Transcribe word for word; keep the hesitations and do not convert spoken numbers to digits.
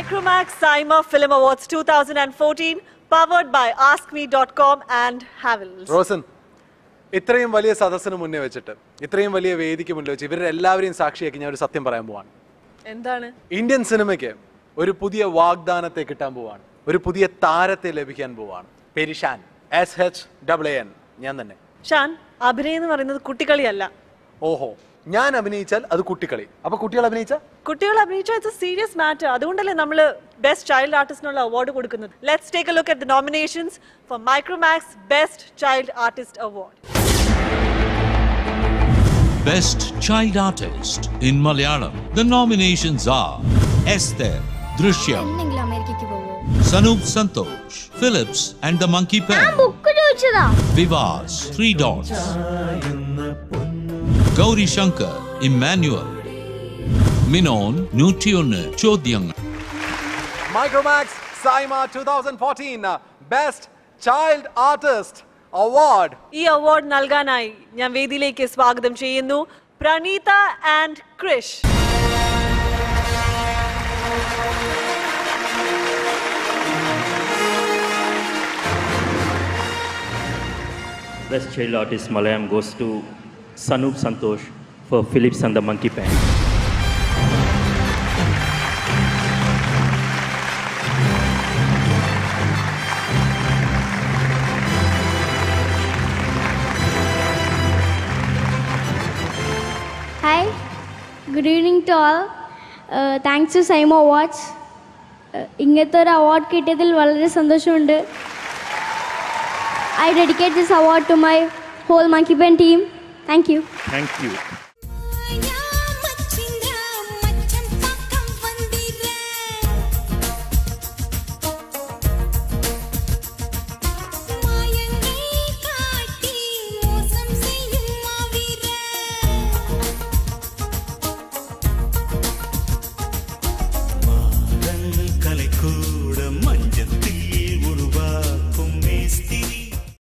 Micromax SIIMA Film Awards twenty fourteen, powered by ask me dot com and Havells. Rosen, ഇത്രയും വലിയ സദസ്സിന് മുന്നേ വെച്ചിട്ട് ഇത്രയും വലിയ വേദിക്ക് മുന്നിൽ വെച്ച് ഇവരുടെ എല്ലാവരെയും സാക്ഷിയാക്കി ഞാൻ ഒരു സത്യം പറയാൻ പോവാണ്. എന്താണ്? ഇന്ത്യൻ സിനിമയ്ക്ക് ഒരു പുതിയ വാഗ്ദാനത്തെ കിട്ടാൻ പോവാണ്. ഒരു പുതിയ താരത്തെ ലഭിക്കാൻ പോവാണ്. പേര് Shan. S H W N. ഞാൻ തന്നെ. ഷാൻ, അഭിനയം എന്ന് പറയുന്നത് കുട്ടിക്കളിയല്ല. ഓഹോ, ഞാൻ അഭിനയിച്ചാൽ അത് കുട്ടിക്കളി. അപ്പൊ കുട്ടികൾ അഭിനയിച്ചാൽ കുട്ടികൾ അഭിനയിച്ചാൽ ഇറ്റ്സ് എ സീരിയസ് മാറ്റർ. അതുകൊണ്ടല്ലേ നമ്മൾ ബെസ്റ്റ് ചൈൽഡ് ആർട്ടിസ്റ്റിനുള്ള അവാർഡ് കൊടുക്കുന്നത്. Let's take a look at the nominations for Micromax best child artist award. Best Child Artist in Malayalam. The nominations are Esther, Drishyam, Sanoop Santhosh, Phillips and the Monkey Pen, Vivas, Three Dots, Gauri Shankar, Emmanuel, Minon, Nutrione, Chodyang. Micromax SIIMA twenty fourteen Best Child Artist Award. ഈ award നൽകാനായി ഞാൻ വേദിയിലേക്ക് സ്വാഗതം ചെയ്യുന്നു Praneetha and Krish. Best Child Artist Malayalam goes to Sanoop Santhosh for Phillips and the Monkey Pen. Hi, good evening to all. Uh, thanks to SIIMA Awards. ഇങ്ങനത്തെ ഒരു award കിട്ടിയതിൽ വളരെ സന്തോഷമുണ്ട്. I dedicate this award to my whole Monkey Pen team. Thank you. Thank you.